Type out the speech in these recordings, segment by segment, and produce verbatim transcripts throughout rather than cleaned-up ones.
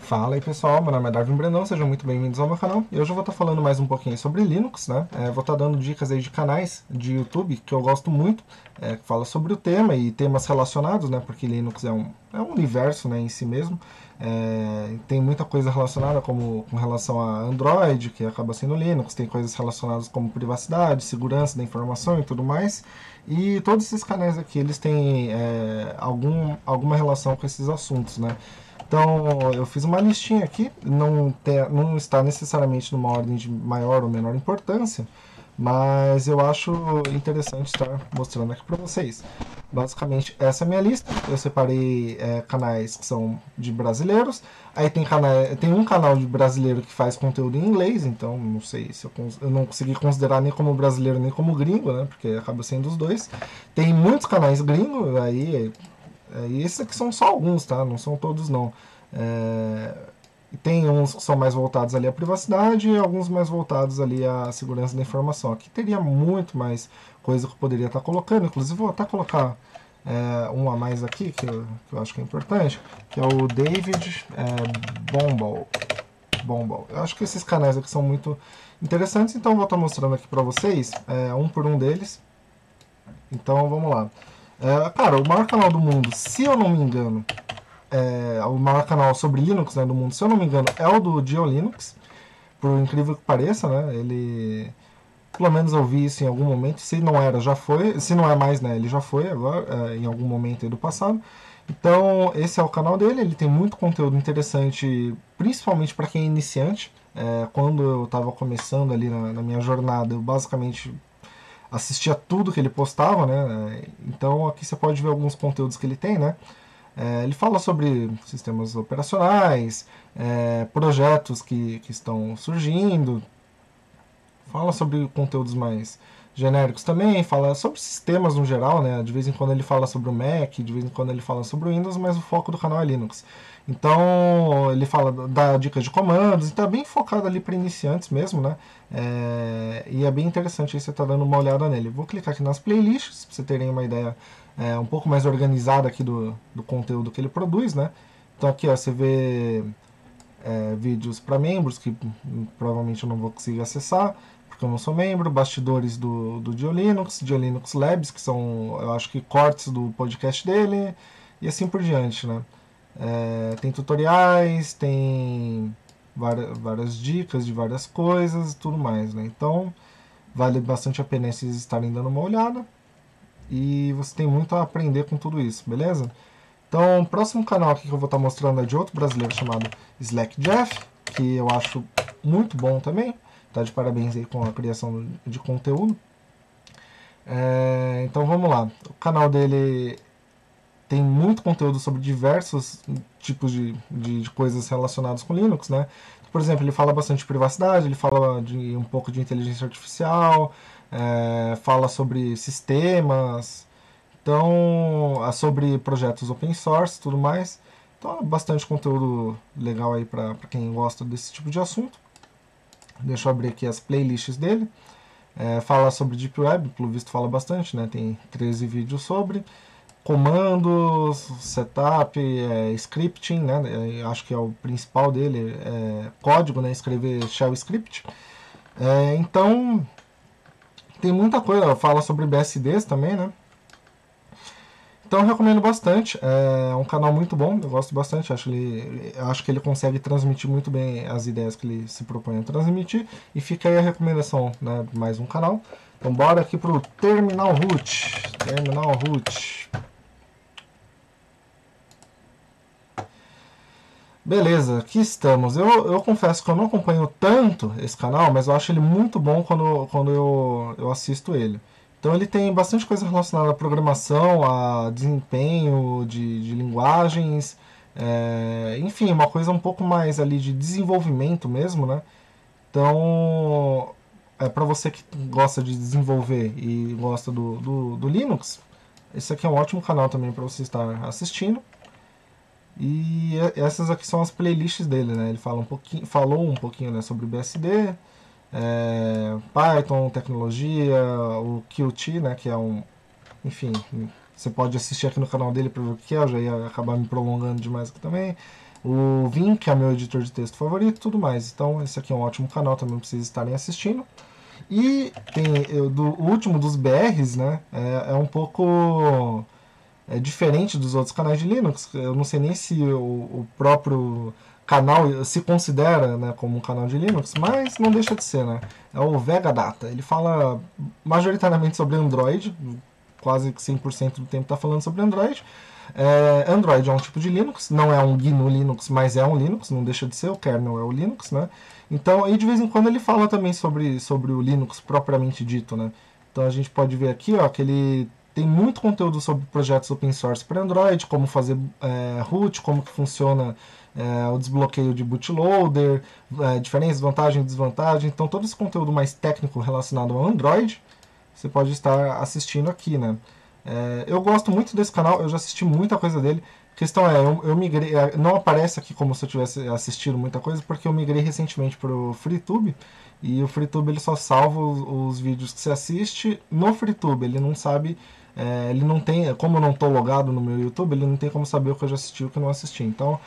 Fala aí pessoal, meu nome é Darwin Brandão, sejam muito bem-vindos ao meu canal. E hoje eu vou estar falando mais um pouquinho sobre Linux, né? É, vou estar dando dicas aí de canais de YouTube que eu gosto muito, é, que fala sobre o tema e temas relacionados, né? Porque Linux é um, é um universo, né, em si mesmo. É, tem muita coisa relacionada como com relação a Android, que acaba sendo Linux, tem coisas relacionadas como privacidade, segurança da informação e tudo mais. E todos esses canais aqui, eles têm é, algum, alguma relação com esses assuntos, né? Então, eu fiz uma listinha aqui, não, tem, não está necessariamente numa ordem de maior ou menor importância, mas eu acho interessante estar mostrando aqui para vocês. Basicamente, essa é a minha lista. Eu separei é, canais que são de brasileiros. Aí tem, canal, tem um canal de brasileiro que faz conteúdo em inglês, então não sei se eu, eu não consegui considerar nem como brasileiro nem como gringo, né? Porque acaba sendo os dois. Tem muitos canais gringos, aí é, e esses aqui são só alguns, tá? Não são todos, não. É, tem uns que são mais voltados ali à privacidade e alguns mais voltados ali à segurança da informação. Aqui teria muito mais coisa que eu poderia estar colocando. Inclusive, vou até colocar é, um a mais aqui, que eu, que eu acho que é importante, que é o David é, Bombal. Bombal. Eu acho que esses canais aqui são muito interessantes, então eu vou estar mostrando aqui para vocês, é, um por um deles. Então, vamos lá. É, cara, o maior canal do mundo, se eu não me engano, é, o maior canal sobre Linux, né, do mundo, se eu não me engano, é o do GeoLinux, por incrível que pareça, né, ele, pelo menos eu vi isso em algum momento, se não era, já foi, se não é mais, né, ele já foi agora, é, em algum momento aí do passado. Então, esse é o canal dele, ele tem muito conteúdo interessante, principalmente para quem é iniciante. É, quando eu estava começando ali na, na minha jornada, eu basicamente assistia tudo que ele postava, né? Então aqui você pode ver alguns conteúdos que ele tem, né? É, ele fala sobre sistemas operacionais, é, projetos que, que estão surgindo, fala sobre conteúdos mais genéricos também, fala sobre sistemas no geral, né? De vez em quando ele fala sobre o Mac, de vez em quando ele fala sobre o Windows, mas o foco do canal é Linux. Então ele fala, dá dicas de comandos, e está bem focado ali para iniciantes mesmo, né? É, e é bem interessante aí você estar tá dando uma olhada nele. Vou clicar aqui nas playlists para você terem uma ideia é, um pouco mais organizada aqui do, do conteúdo que ele produz, né? Então aqui ó, você vê é, vídeos para membros que hum, provavelmente eu não vou conseguir acessar porque eu não sou membro, bastidores do, do GeoLinux, GeoLinux Labs, que são, eu acho que cortes do podcast dele, e assim por diante, né? É, tem tutoriais, tem várias, várias dicas de várias coisas e tudo mais, né? Então, vale bastante a pena vocês estarem dando uma olhada, e você tem muito a aprender com tudo isso, beleza? Então, o próximo canal aqui que eu vou estar mostrando é de outro brasileiro chamado Slack Jeff, que eu acho muito bom também. Tá de parabéns aí com a criação de conteúdo. É, então vamos lá. O canal dele tem muito conteúdo sobre diversos tipos de, de, de coisas relacionadas com Linux, né? Por exemplo, ele fala bastante de privacidade, ele fala de um pouco de inteligência artificial, é, fala sobre sistemas, então, sobre projetos open source e tudo mais. Então, bastante conteúdo legal aí para quem gosta desse tipo de assunto. Deixa eu abrir aqui as playlists dele. É, fala sobre Deep Web, pelo visto fala bastante, né? Tem treze vídeos sobre. Comandos, setup, é, scripting, né? É, acho que é o principal dele. É, código, né? Escrever shell script. É, então, tem muita coisa. Fala sobre B S Ds também, né? Então eu recomendo bastante, é um canal muito bom, eu gosto bastante, acho, ele, acho que ele consegue transmitir muito bem as ideias que ele se propõe a transmitir, e fica aí a recomendação, né, mais um canal. Então bora aqui pro Terminal Root, Terminal Root. Beleza, aqui estamos. Eu, eu confesso que eu não acompanho tanto esse canal, mas eu acho ele muito bom quando, quando eu, eu assisto ele. Então ele tem bastante coisa relacionada à programação, a desempenho de, de linguagens, é, enfim, uma coisa um pouco mais ali de desenvolvimento mesmo, né? Então, é para você que gosta de desenvolver e gosta do, do, do Linux, esse aqui é um ótimo canal também para você estar assistindo. E essas aqui são as playlists dele, né? Ele fala um pouquinho, falou um pouquinho, né, sobre B S D, é, Python, tecnologia, o Qt, né, que é um, enfim, você pode assistir aqui no canal dele para ver o que é, eu já ia acabar me prolongando demais aqui também. o Vim, que é meu editor de texto favorito e tudo mais. Então esse aqui é um ótimo canal também para vocês estarem assistindo. E tem eu, do, o último dos B Rs, né, é, é um pouco é, diferente dos outros canais de Linux. Eu não sei nem se o, o próprio canal se considera, né, como um canal de Linux, mas não deixa de ser, né? É o Vega Data. Ele fala majoritariamente sobre Android, quase cem por cento do tempo está falando sobre Android. É, Android é um tipo de Linux, não é um G N U Linux, mas é um Linux, não deixa de ser, o kernel é o Linux, né? Então, e de vez em quando ele fala também sobre, sobre o Linux propriamente dito, né? Então a gente pode ver aqui, ó, que ele tem muito conteúdo sobre projetos open source para Android, como fazer é, root, como que funciona é, o desbloqueio de bootloader, é, diferenças, vantagem e desvantagem. Então todo esse conteúdo mais técnico relacionado ao Android, você pode estar assistindo aqui, né? É, eu gosto muito desse canal, eu já assisti muita coisa dele. A questão é, eu, eu migrei, não aparece aqui como se eu tivesse assistido muita coisa, porque eu migrei recentemente para o FreeTube, e o FreeTube ele só salva os, os vídeos que você assiste no FreeTube, ele não sabe, é, ele não tem, como eu não estou logado no meu YouTube, ele não tem como saber o que eu já assisti e o que eu não assisti. Então,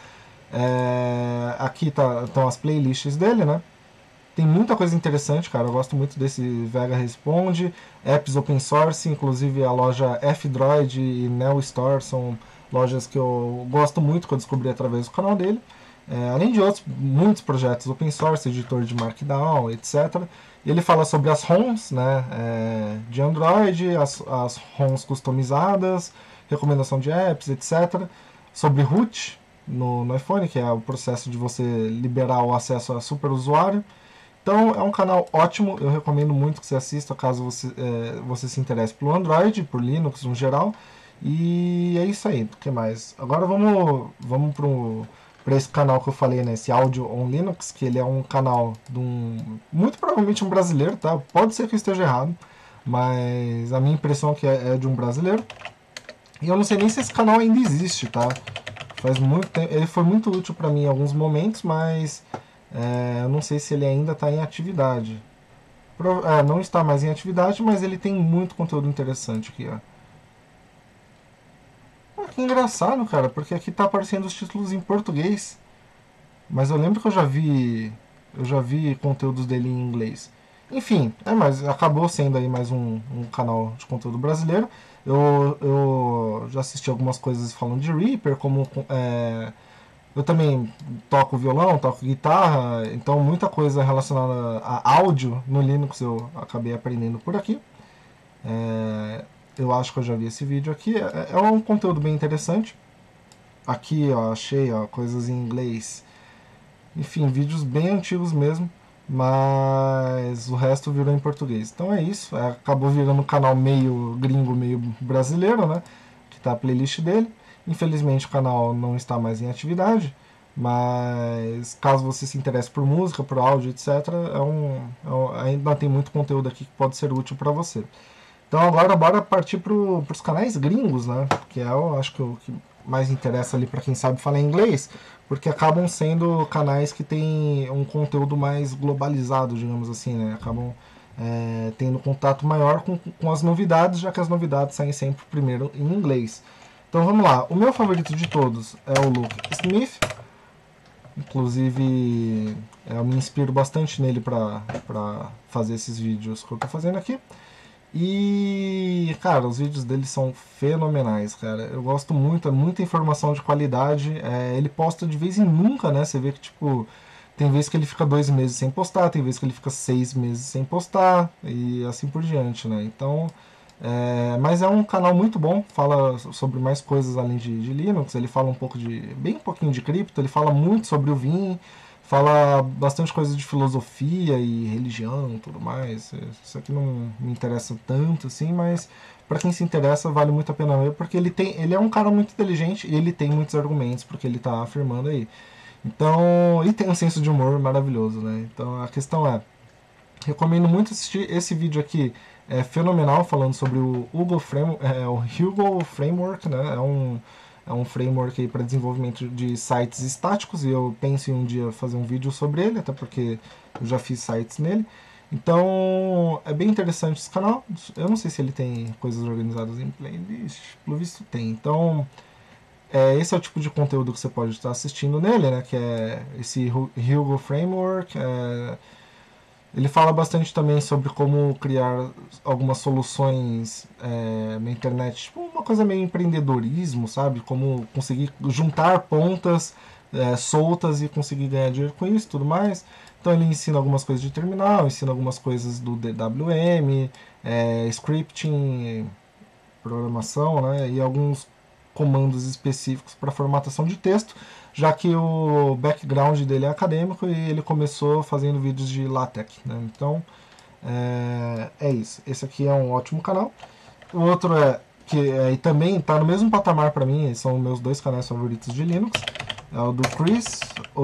é, aqui tá, estão as playlists dele, né? Tem muita coisa interessante, cara. Eu gosto muito desse Vega Responde, apps open source, inclusive a loja F-Droid e Neo Store são lojas que eu gosto muito, que eu descobri através do canal dele. É, além de outros, muitos projetos open source, editor de Markdown, etcétera. Ele fala sobre as ROMs, né, é, de Android, as, as ROMs customizadas, recomendação de apps, etcétera. Sobre root no, no iPhone, que é o processo de você liberar o acesso a superusuário. Então é um canal ótimo, eu recomendo muito que você assista caso você, é, você se interesse pelo Android, por Linux no geral. E é isso aí, o que mais? Agora vamos, vamos para esse canal que eu falei, né, esse Audio on Linux, que ele é um canal de um, muito provavelmente um brasileiro, tá? Pode ser que eu esteja errado, mas a minha impressão é que é, é de um brasileiro. E eu não sei nem se esse canal ainda existe, tá? Faz muito tempo, ele foi muito útil para mim em alguns momentos, mas é, eu não sei se ele ainda está em atividade. Pro, é, não está mais em atividade, mas ele tem muito conteúdo interessante aqui, ó. Ah, que engraçado, cara, porque aqui tá aparecendo os títulos em português. Mas eu lembro que eu já vi. Eu já vi conteúdos dele em inglês. Enfim, é, mas acabou sendo aí mais um, um canal de conteúdo brasileiro. Eu, eu já assisti algumas coisas falando de Reaper, como é, eu também toco violão, toco guitarra, então muita coisa relacionada a áudio no Linux eu acabei aprendendo por aqui. É, eu acho que eu já vi esse vídeo aqui. É, é um conteúdo bem interessante. Aqui, ó, achei ó, coisas em inglês. Enfim, vídeos bem antigos mesmo, mas o resto virou em português. Então é isso. É, acabou virando um canal meio gringo, meio brasileiro, né? Que tá a playlist dele. Infelizmente o canal não está mais em atividade, mas caso você se interesse por música, por áudio, etcétera, é um, é um, ainda tem muito conteúdo aqui que pode ser útil para você. Então agora bora partir para os canais gringos, né? Que é, eu acho que o que mais interessa ali para quem sabe falar inglês, porque acabam sendo canais que têm um conteúdo mais globalizado, digamos assim, né? Acabam é, tendo contato maior com, com as novidades, já que as novidades saem sempre primeiro em inglês. Então vamos lá, o meu favorito de todos é o Luke Smith, inclusive eu me inspiro bastante nele para fazer esses vídeos que eu estou fazendo aqui. E, cara, os vídeos dele são fenomenais, cara. Eu gosto muito, é muita informação de qualidade. É, ele posta de vez em nunca, né? Você vê que, tipo, tem vezes que ele fica dois meses sem postar, tem vezes que ele fica seis meses sem postar, e assim por diante, né? Então, é, mas é um canal muito bom, fala sobre mais coisas além de, de Linux. Ele fala um pouco de, bem um pouquinho de cripto, ele fala muito sobre o Vim, fala bastante coisa de filosofia e religião e tudo mais. Isso aqui não me interessa tanto, assim, mas para quem se interessa vale muito a pena ver, porque ele, tem, ele é um cara muito inteligente e ele tem muitos argumentos porque ele está afirmando aí. Então, e tem um senso de humor maravilhoso, né? Então a questão é, recomendo muito assistir esse vídeo aqui, é fenomenal, falando sobre o Hugo Frame, é, o Hugo Framework, né? É um é um framework para desenvolvimento de sites estáticos e eu penso em um dia fazer um vídeo sobre ele, até porque eu já fiz sites nele. Então é bem interessante esse canal. Eu não sei se ele tem coisas organizadas em playlist, pelo visto tem. Então é, esse é o tipo de conteúdo que você pode estar assistindo nele, né? Que é esse Hugo Framework. É, ele fala bastante também sobre como criar algumas soluções é, na internet, tipo uma coisa meio empreendedorismo, sabe? Como conseguir juntar pontas é, soltas e conseguir ganhar dinheiro com isso e tudo mais. Então ele ensina algumas coisas de terminal, ensina algumas coisas do D W M, é, scripting, programação, né? E alguns comandos específicos para formatação de texto, já que o background dele é acadêmico e ele começou fazendo vídeos de LaTeX, né? Então é, é isso. Esse aqui é um ótimo canal. O outro é que é, e também está no mesmo patamar para mim, são meus dois canais favoritos de Linux. É o do Chris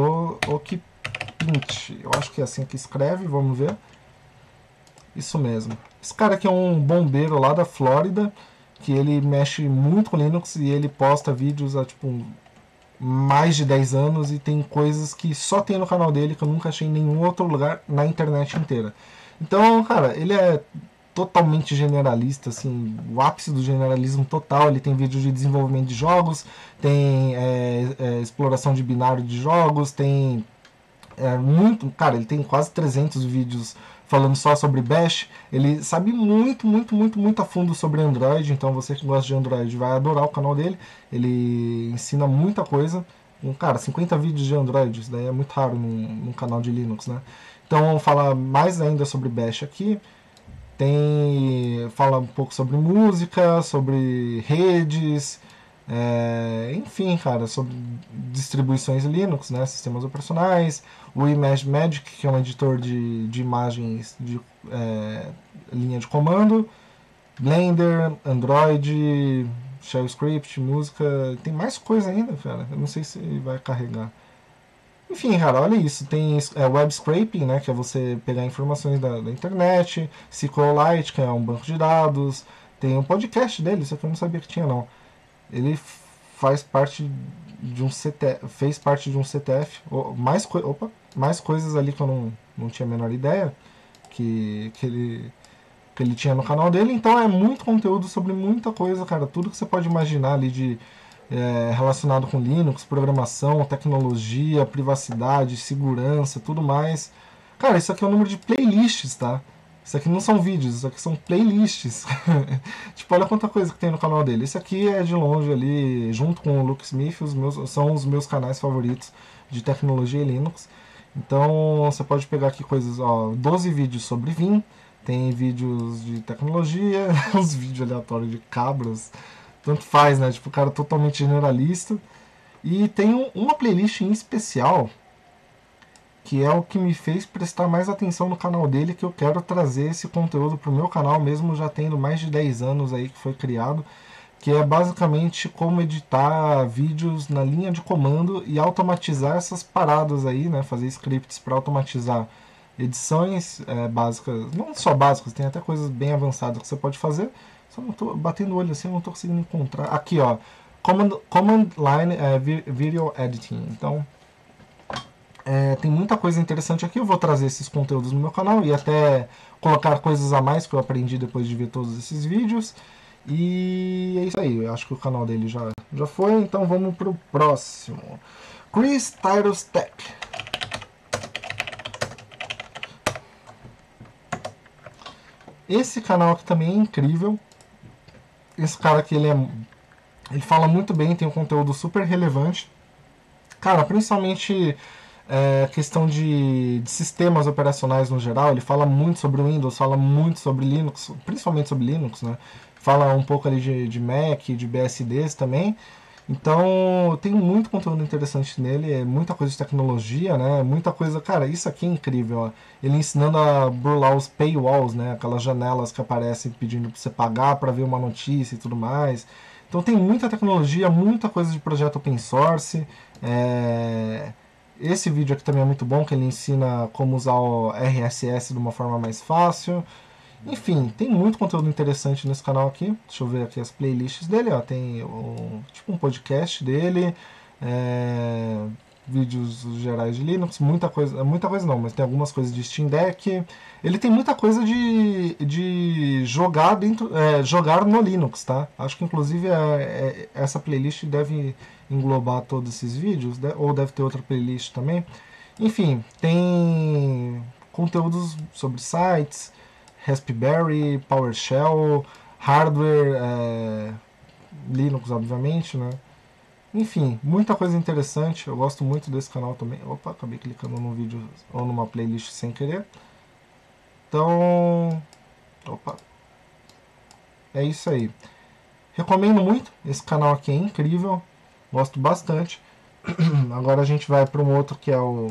Okipint. Eu acho que é assim que escreve, vamos ver. Isso mesmo. Esse cara aqui é um bombeiro lá da Flórida, que ele mexe muito com Linux e ele posta vídeos há tipo mais de dez anos e tem coisas que só tem no canal dele que eu nunca achei em nenhum outro lugar na internet inteira. Então, cara, ele é totalmente generalista, assim, o ápice do generalismo total. Ele tem vídeo de desenvolvimento de jogos, tem é, é, exploração de binário de jogos, tem é, muito, cara, ele tem quase trezentos vídeos falando só sobre Bash. Ele sabe muito, muito, muito, muito a fundo sobre Android. Então você que gosta de Android vai adorar o canal dele. Ele ensina muita coisa. Um, cara, cinquenta vídeos de Android, isso daí é muito raro num, num canal de Linux, né? Então vamos falar mais ainda sobre Bash aqui. Tem, fala um pouco sobre música, sobre redes, é, enfim, cara, sobre distribuições Linux, né, sistemas operacionais, o ImageMagick, que é um editor de, de imagens de é, linha de comando, Blender, Android, Shell Script, música, tem mais coisa ainda, cara, eu não sei se vai carregar. Enfim, cara, olha isso. Tem é, web scraping, né, que é você pegar informações da, da internet, SQLite, que é um banco de dados. Tem um podcast dele, isso aqui eu não sabia que tinha, não. Ele faz parte de um C T F, fez parte de um C T F, mais, opa, mais coisas ali que eu não, não tinha a menor ideia que, que, ele, que ele tinha no canal dele. Então é muito conteúdo sobre muita coisa, cara. Tudo que você pode imaginar ali de é, relacionado com Linux, programação, tecnologia, privacidade, segurança, tudo mais. Cara, isso aqui é o número de playlists, tá? Isso aqui não são vídeos, isso aqui são playlists. Tipo, olha quanta coisa que tem no canal dele. Esse aqui é de longe ali, junto com o Luke Smith, os meus, são os meus canais favoritos de tecnologia e Linux. Então você pode pegar aqui coisas, ó, doze vídeos sobre Vim, tem vídeos de tecnologia, uns vídeos aleatórios de cabras, tanto faz, né? Tipo, o cara totalmente generalista. E tem um, uma playlist em especial que é o que me fez prestar mais atenção no canal dele, que eu quero trazer esse conteúdo pro meu canal, mesmo já tendo mais de dez anos aí que foi criado, que é basicamente como editar vídeos na linha de comando e automatizar essas paradas aí, né? Fazer scripts para automatizar edições é, básicas, não só básicas, tem até coisas bem avançadas que você pode fazer. Só não tô batendo o olho assim, não tô conseguindo encontrar. Aqui, ó, Command, command Line é, Video Editing. Então, é, tem muita coisa interessante aqui. Eu vou trazer esses conteúdos no meu canal e até colocar coisas a mais que eu aprendi depois de ver todos esses vídeos. E é isso aí. Eu acho que o canal dele já, já foi. Então vamos pro próximo. Chris Tyros Tech. Esse canal aqui também é incrível. Esse cara aqui, ele é, ele fala muito bem, tem um conteúdo super relevante. Cara, principalmente é, questão de, de sistemas operacionais no geral. Ele fala muito sobre o Windows, fala muito sobre Linux, principalmente sobre Linux, né? Fala um pouco ali de, de Mac, de B S Ds também. Então, tem muito conteúdo interessante nele, é muita coisa de tecnologia, né? Muita coisa, cara, isso aqui é incrível, ó. Ele ensinando a burlar os paywalls, né? Aquelas janelas que aparecem pedindo para você pagar para ver uma notícia e tudo mais. Então tem muita tecnologia, muita coisa de projeto open source. É... Esse vídeo aqui também é muito bom, que ele ensina como usar o R S S de uma forma mais fácil. Enfim, tem muito conteúdo interessante nesse canal aqui. Deixa eu ver aqui as playlists dele, ó. Tem o, tipo um podcast dele. É... vídeos gerais de Linux, muita coisa, muita coisa não, mas tem algumas coisas de Steam Deck. Ele tem muita coisa de, de jogar dentro, é, jogar no Linux, tá? Acho que inclusive é, é, essa playlist deve englobar todos esses vídeos, né? Ou deve ter outra playlist também. Enfim, tem conteúdos sobre sites, Raspberry, PowerShell, hardware, é, Linux, obviamente, né? Enfim, muita coisa interessante. Eu gosto muito desse canal também. Opa, acabei clicando num vídeo ou numa playlist sem querer. Então, opa, é isso aí. Recomendo muito. Esse canal aqui é incrível. Gosto bastante. Agora a gente vai para um outro que é o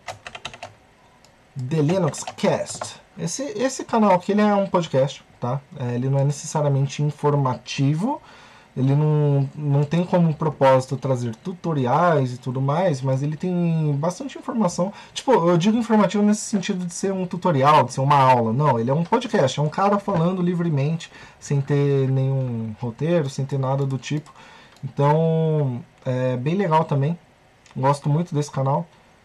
The Linux Cast. Esse, esse canal aqui ele é um podcast, tá? É, ele não é necessariamente informativo. Ele não, não tem como propósito trazer tutoriais e tudo mais, mas ele tem bastante informação. Tipo, eu digo informativo nesse sentido de ser um tutorial, de ser uma aula. Não, ele é um podcast, é um cara falando livremente, sem ter nenhum roteiro, sem ter nada do tipo. Então, é bem legal também. Gosto muito desse canal.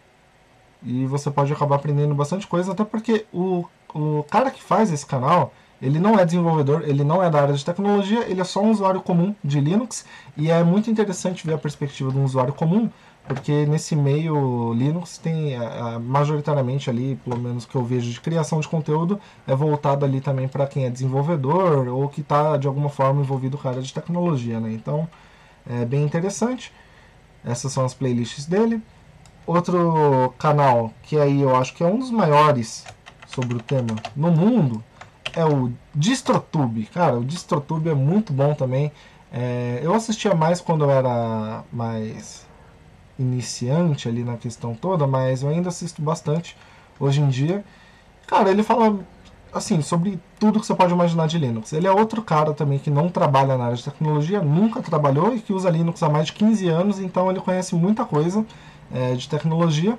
E você pode acabar aprendendo bastante coisa, até porque o, o cara que faz esse canal, ele não é desenvolvedor, ele não é da área de tecnologia, ele é só um usuário comum de Linux, e é muito interessante ver a perspectiva de um usuário comum, porque nesse meio Linux tem a, a, majoritariamente ali, pelo menos que eu vejo de criação de conteúdo, é voltado ali também para quem é desenvolvedor ou que está de alguma forma envolvido com a área de tecnologia, né? Então é bem interessante. Essas são as playlists dele. Outro canal que aí eu acho que é um dos maiores sobre o tema no mundo é o DistroTube. Cara, o DistroTube é muito bom também. É, eu assistia mais quando eu era mais iniciante ali na questão toda, mas eu ainda assisto bastante hoje em dia. Cara, ele fala assim sobre tudo que você pode imaginar de Linux. Ele é outro cara também que não trabalha na área de tecnologia, nunca trabalhou e que usa Linux há mais de quinze anos, então ele conhece muita coisa é, de tecnologia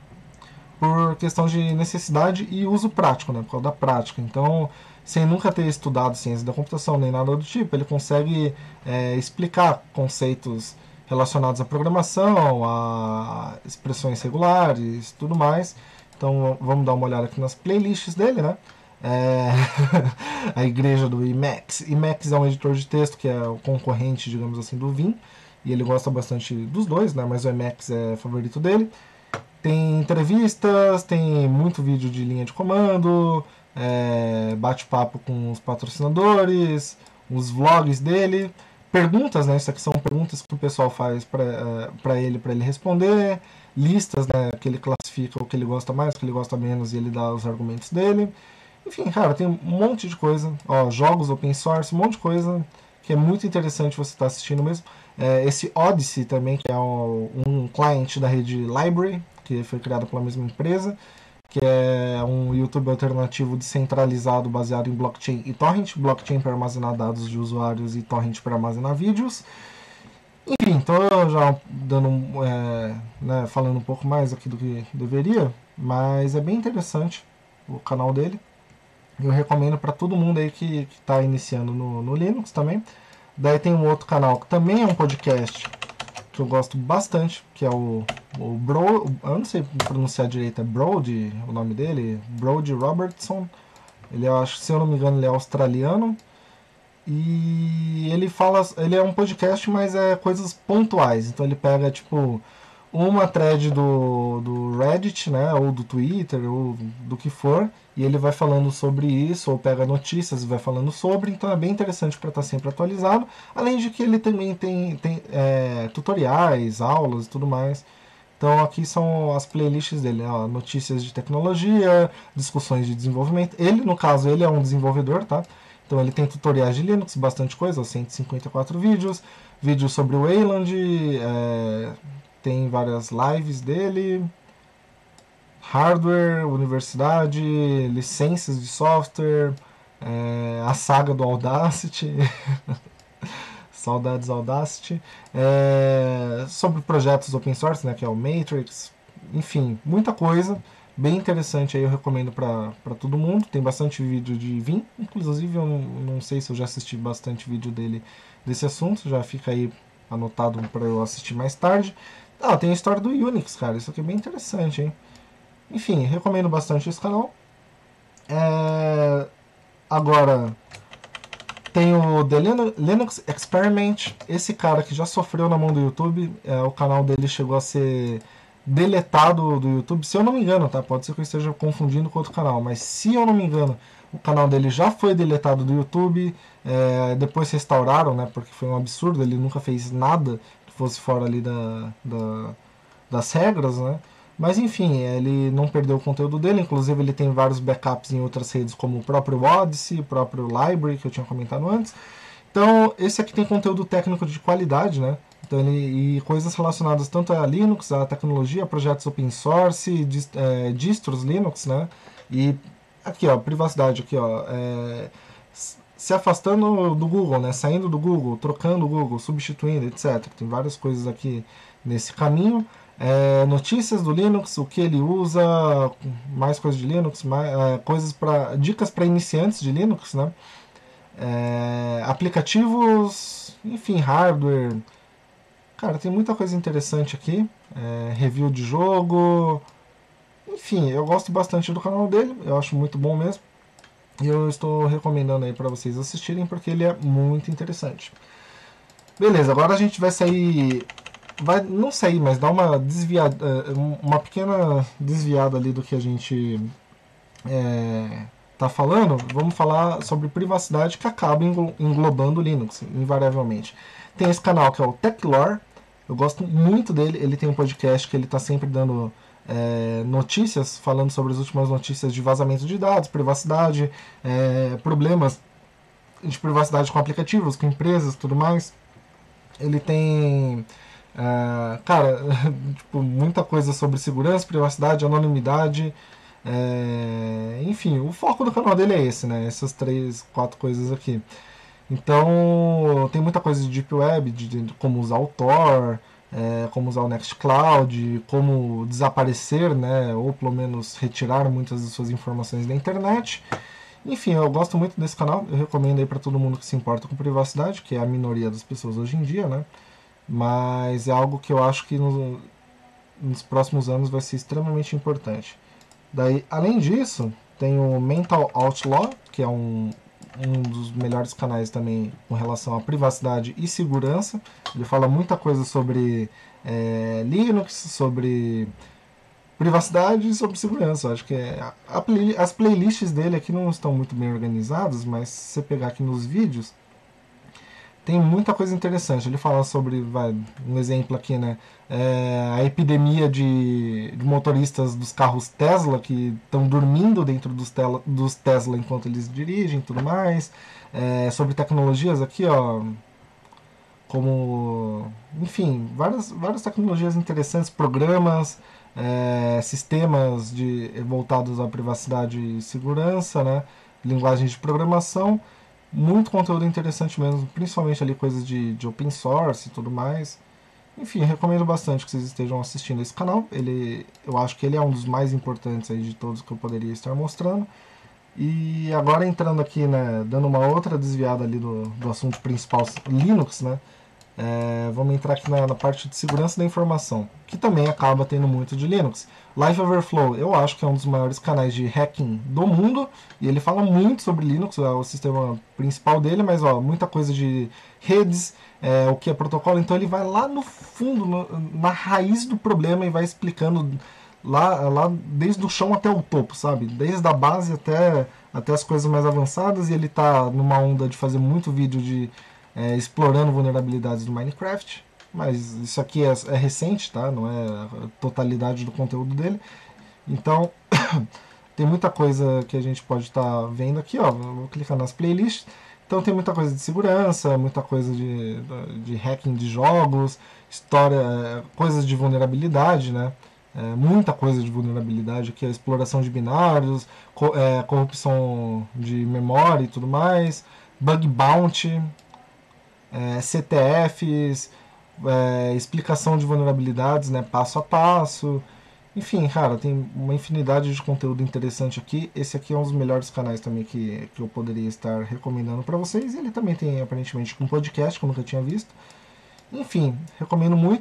por questão de necessidade e uso prático, né, por causa da prática. Então, sem nunca ter estudado ciência da computação nem nada do tipo, ele consegue é, explicar conceitos relacionados à programação, a expressões regulares, tudo mais. Então, vamos dar uma olhada aqui nas playlists dele, né? É... a igreja do Emacs. Emacs é um editor de texto que é o concorrente, digamos assim, do Vim, e ele gosta bastante dos dois, né? Mas o Emacs é favorito dele. Tem entrevistas, tem muito vídeo de linha de comando, é, bate-papo com os patrocinadores, os vlogs dele, perguntas, né? Isso aqui são perguntas que o pessoal faz para ele, para ele responder, listas, né? Que ele classifica o que ele gosta mais, o que ele gosta menos e ele dá os argumentos dele. Enfim, cara, tem um monte de coisa, ó, jogos open source, um monte de coisa que é muito interessante você estar assistindo mesmo. É, esse Odyssey também, que é um, um cliente da rede Library, que foi criado pela mesma empresa, que é um YouTube alternativo descentralizado baseado em blockchain e torrent, blockchain para armazenar dados de usuários e torrent para armazenar vídeos. Enfim, estou já dando, é, né, falando um pouco mais aqui do que deveria, mas é bem interessante o canal dele. Eu recomendo para todo mundo aí que está iniciando no, no Linux também. Daí tem um outro canal que também é um podcast que eu gosto bastante, que é o, o Bro, eu não sei pronunciar direito, é Brody o nome dele, Brody Robertson. Ele, eu acho, se eu não me engano, ele é australiano. E ele fala, ele é um podcast, mas é coisas pontuais. Então ele pega tipo uma thread do, do Reddit, né, ou do Twitter, ou do que for, e ele vai falando sobre isso, ou pega notícias e vai falando sobre, então é bem interessante para estar sempre atualizado, além de que ele também tem, tem é, tutoriais, aulas e tudo mais. Então aqui são as playlists dele, ó, notícias de tecnologia, discussões de desenvolvimento. Ele, no caso, ele é um desenvolvedor, tá? Então ele tem tutoriais de Linux, bastante coisa, ó, cento e cinquenta e quatro vídeos, vídeos sobre o Wayland, é, tem várias lives dele, hardware, universidade, licenças de software, é, a saga do Audacity, saudades Audacity, é, sobre projetos open source, né, que é o Matrix, enfim, muita coisa, bem interessante aí, eu recomendo para todo mundo, tem bastante vídeo de Vim, inclusive eu não, não sei se eu já assisti bastante vídeo dele desse assunto, já fica aí anotado para eu assistir mais tarde. Ah, tem a história do Unix, cara. Isso aqui é bem interessante, hein? Enfim, recomendo bastante esse canal. É... Agora, tem o The Linux Experiment. Esse cara que já sofreu na mão do YouTube, é, o canal dele chegou a ser deletado do YouTube, se eu não me engano, tá? Pode ser que eu esteja confundindo com outro canal, mas se eu não me engano, o canal dele já foi deletado do YouTube, é, depois restauraram, né? Porque foi um absurdo, ele nunca fez nada que fosse fora ali da, da, das regras, né? Mas enfim, ele não perdeu o conteúdo dele, inclusive ele tem vários backups em outras redes, como o próprio Odyssey, o próprio Library, que eu tinha comentado antes. Então, esse aqui tem conteúdo técnico de qualidade, né? Então, ele, e coisas relacionadas tanto a Linux, a tecnologia, a projetos open source, dist, é, distros Linux, né? E aqui, ó, privacidade, aqui, ó, é, se afastando do Google, né? Saindo do Google, trocando o Google, substituindo, etcétera. Tem várias coisas aqui nesse caminho. É, notícias do Linux, o que ele usa, mais coisas de Linux, mais, é, coisas para dicas para iniciantes de Linux, né? É, aplicativos, enfim, hardware. Cara, tem muita coisa interessante aqui. É, review de jogo. Enfim, eu gosto bastante do canal dele. Eu acho muito bom mesmo. E eu estou recomendando aí para vocês assistirem porque ele é muito interessante. Beleza, agora a gente vai sair. Vai não sair, mas dar uma desviada. Uma pequena desviada ali do que a gente é, tá falando, vamos falar sobre privacidade que acaba englobando o Linux, invariavelmente. Tem esse canal que é o Techlore, eu gosto muito dele, ele tem um podcast que ele está sempre dando é, notícias, falando sobre as últimas notícias de vazamento de dados, privacidade, é, problemas de privacidade com aplicativos, com empresas e tudo mais. Ele tem Uh, cara, tipo, muita coisa sobre segurança, privacidade, anonimidade. É, enfim, o foco do canal dele é esse, né? Essas três, quatro coisas aqui. Então, tem muita coisa de Deep Web, de, de como usar o Tor, é, como usar o Nextcloud, como desaparecer, né? Ou pelo menos retirar muitas de suas informações da internet. Enfim, eu gosto muito desse canal, eu recomendo aí para todo mundo que se importa com privacidade, que é a minoria das pessoas hoje em dia, né? Mas é algo que eu acho que no, nos próximos anos vai ser extremamente importante. Daí, além disso, tem o Mental Outlaw, que é um, um dos melhores canais também com relação à privacidade e segurança. Ele fala muita coisa sobre é, Linux, sobre privacidade e sobre segurança. Eu acho que é, a, a play, as playlists dele aqui não estão muito bem organizadas, mas se você pegar aqui nos vídeos, tem muita coisa interessante. Ele fala sobre, vai, um exemplo aqui, né? É, a epidemia de, de motoristas dos carros Tesla que estão dormindo dentro dos, tela, dos Tesla enquanto eles dirigem e tudo mais. É, sobre tecnologias aqui, ó. Como, enfim, várias, várias tecnologias interessantes, programas, é, sistemas de, voltados à privacidade e segurança, né? Linguagens de programação, muito conteúdo interessante mesmo, principalmente ali coisas de, de open source e tudo mais. Enfim, recomendo bastante que vocês estejam assistindo esse canal. Ele, eu acho que ele é um dos mais importantes aí de todos que eu poderia estar mostrando. E agora entrando aqui, né, dando uma outra desviada ali do, do assunto principal, Linux, né? É, vamos entrar aqui na, na parte de segurança da informação, que também acaba tendo muito de Linux. Live Overflow, eu acho que é um dos maiores canais de hacking do mundo, e ele fala muito sobre Linux, é o sistema principal dele, mas ó, muita coisa de redes, é, o que é protocolo, então ele vai lá no fundo, no, na raiz do problema e vai explicando lá, lá desde o chão até o topo, sabe? Desde a base até, até as coisas mais avançadas, e ele tá numa onda de fazer muito vídeo de é, explorando vulnerabilidades do Minecraft, mas isso aqui é, é recente, tá? Não é a totalidade do conteúdo dele. Então, tem muita coisa que a gente pode estar tá vendo aqui, ó. Vou clicar nas playlists. Então tem muita coisa de segurança, muita coisa de, de hacking de jogos, história, coisas de vulnerabilidade, né? É, muita coisa de vulnerabilidade aqui, a exploração de binários, co é, corrupção de memória e tudo mais, bug bounty, é, C T Fs, é, explicação de vulnerabilidades, né, passo a passo. Enfim, cara, tem uma infinidade de conteúdo interessante aqui. Esse aqui é um dos melhores canais também que, que eu poderia estar recomendando para vocês. Ele também tem, aparentemente, um podcast, como eu tinha visto. Enfim, recomendo muito.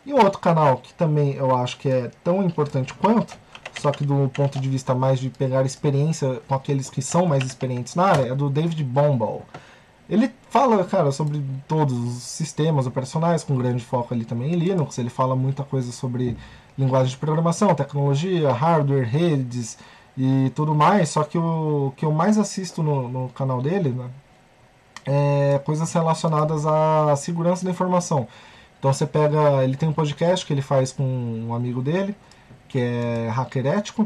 E um outro canal que também eu acho que é tão importante quanto, só que do ponto de vista mais de pegar experiência com aqueles que são mais experientes na área, é do David Bombal. Ele fala, cara, sobre todos os sistemas operacionais, com grande foco ali também em Linux. Ele fala muita coisa sobre linguagem de programação, tecnologia, hardware, redes e tudo mais. Só que o que eu mais assisto no, no canal dele, né, é coisas relacionadas à segurança da informação. Então você pega, ele tem um podcast que ele faz com um amigo dele, que é hacker ético,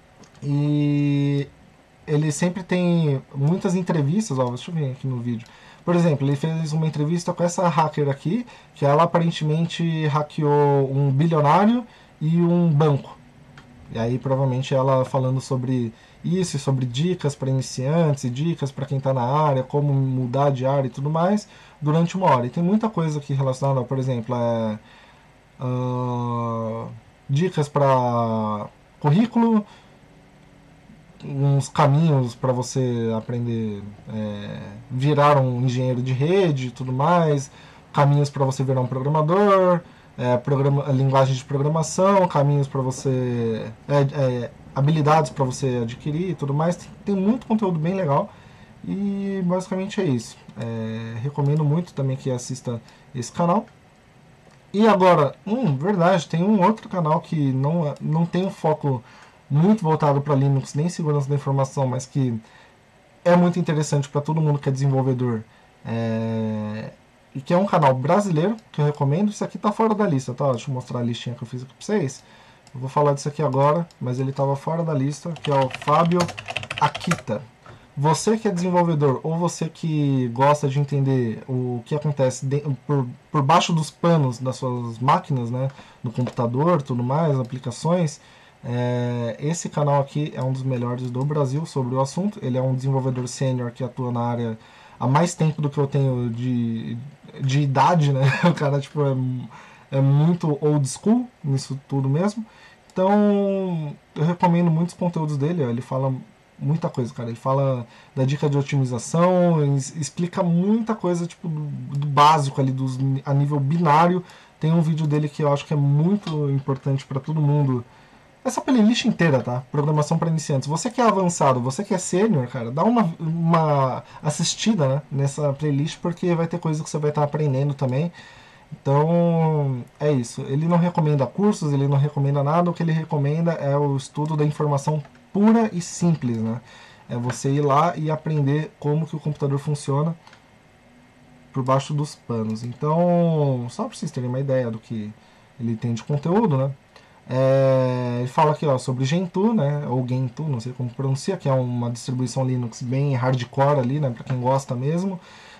e ele sempre tem muitas entrevistas, ó, deixa eu ver aqui no vídeo. Por exemplo, ele fez uma entrevista com essa hacker aqui, que ela aparentemente hackeou um bilionário e um banco. E aí provavelmente ela falando sobre isso, sobre dicas para iniciantes e dicas para quem está na área, como mudar de área e tudo mais, durante uma hora. E tem muita coisa aqui relacionada, por exemplo, é, uh, dicas para currículo, uns caminhos para você aprender, é, virar um engenheiro de rede e tudo mais, caminhos para você virar um programador, é, programa, linguagem de programação, caminhos para você, é, é, habilidades para você adquirir e tudo mais. Tem, tem muito conteúdo bem legal e basicamente é isso. É, recomendo muito também que assista esse canal. E agora, hum, verdade, tem um outro canal que não, não tem um foco muito voltado para Linux nem segurança da informação, mas que é muito interessante para todo mundo que é desenvolvedor. É, e que é um canal brasileiro que eu recomendo. Isso aqui tá fora da lista, tá? Deixa eu mostrar a listinha que eu fiz aqui para vocês. Eu vou falar disso aqui agora, mas ele estava fora da lista, que é o Fábio Akita. Você que é desenvolvedor ou você que gosta de entender o que acontece de, por, por baixo dos panos das suas máquinas, né, do computador, tudo mais, aplicações, é, esse canal aqui é um dos melhores do Brasil sobre o assunto. Ele é um desenvolvedor sênior que atua na área há mais tempo do que eu tenho de, de idade, né? O cara tipo, é, é muito old school nisso tudo mesmo. Então eu recomendo muitos conteúdos dele. Ó, ele fala muita coisa, cara. Ele fala da dica de otimização, explica muita coisa tipo do, do básico ali, dos, a nível binário. Tem um vídeo dele que eu acho que é muito importante para todo mundo. Essa playlist inteira, tá? Programação para iniciantes. Você que é avançado, você que é sênior, cara, dá uma, uma assistida, né, nessa playlist, porque vai ter coisa que você vai estar aprendendo também. Então, é isso. Ele não recomenda cursos, ele não recomenda nada. O que ele recomenda é o estudo da informação pura e simples, né? É você ir lá e aprender como que o computador funciona por baixo dos panos. Então, só para vocês terem uma ideia do que ele tem de conteúdo, né? É, ele fala aqui ó, sobre Gentoo, né, ou Gentoo, não sei como pronuncia, que é uma distribuição Linux bem hardcore ali, né, para quem gosta mesmo.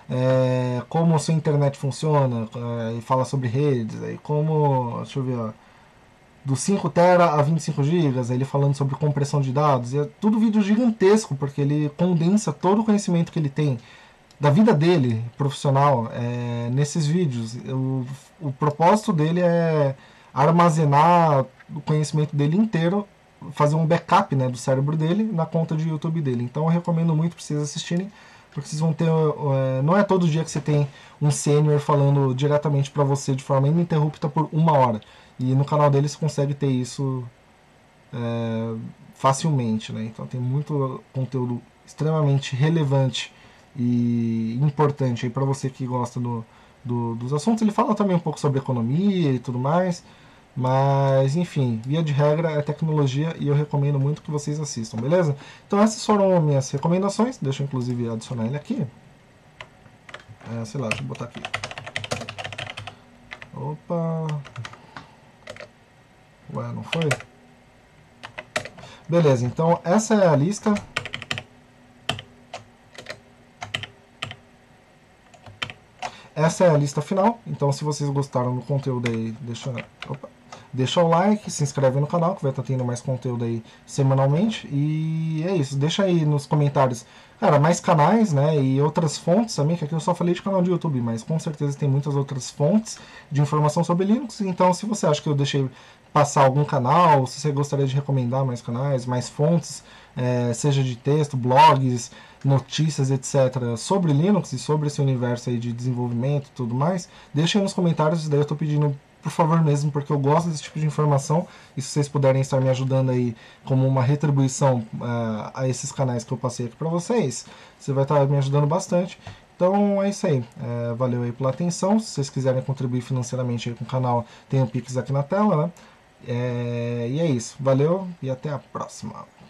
É, como a sua internet funciona, é, e fala sobre redes, aí como, deixa eu ver, ó, do cinco tera a vinte e cinco gigas, ele falando sobre compressão de dados, e é tudo vídeo gigantesco, porque ele condensa todo o conhecimento que ele tem da vida dele, profissional, é, nesses vídeos. O, o propósito dele é armazenar o conhecimento dele inteiro, fazer um backup, né, do cérebro dele na conta de YouTube dele. Então eu recomendo muito para vocês assistirem, porque vocês vão ter, é, não é todo dia que você tem um sênior falando diretamente para você de forma ininterrupta por uma hora. E no canal dele você consegue ter isso, é, facilmente, né? Então tem muito conteúdo extremamente relevante e importante para você que gosta do, do, dos assuntos. Ele fala também um pouco sobre economia e tudo mais, mas enfim, via de regra é tecnologia e eu recomendo muito que vocês assistam, beleza? Então essas foram minhas recomendações. Deixa eu inclusive adicionar ele aqui, é, sei lá, deixa eu botar aqui, opa, ué, não foi? Beleza, então essa é a lista. Essa é a lista final. Então se vocês gostaram do conteúdo aí, deixa, opa, deixa o like, se inscreve no canal que vai estar tendo mais conteúdo aí semanalmente. E é isso, deixa aí nos comentários, cara, mais canais, né, e outras fontes também, que aqui eu só falei de canal de YouTube, mas com certeza tem muitas outras fontes de informação sobre Linux. Então se você acha que eu deixei passar algum canal, se você gostaria de recomendar mais canais, mais fontes, é, seja de texto, blogs, notícias, etcétera, sobre Linux e sobre esse universo aí de desenvolvimento e tudo mais, deixem nos comentários, daí eu estou pedindo por favor mesmo, porque eu gosto desse tipo de informação, e se vocês puderem estar me ajudando aí como uma retribuição uh, a esses canais que eu passei aqui para vocês, você vai estar me ajudando bastante. Então é isso aí, é, valeu aí pela atenção. Se vocês quiserem contribuir financeiramente aí com o canal, tem o Pix aqui na tela, né? É, e é isso, valeu e até a próxima.